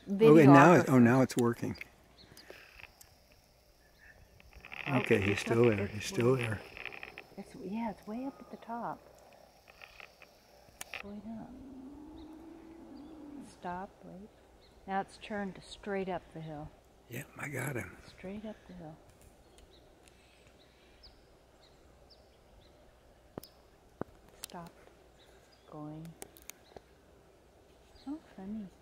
videographer. Now it's working. Okay, he's still there. He's still there. Yeah, it's way up at the top. Going up. Stop, wait. Now it's turned straight up the hill. Yep, I got him. Straight up the hill. Stopped. Going. Oh, funny.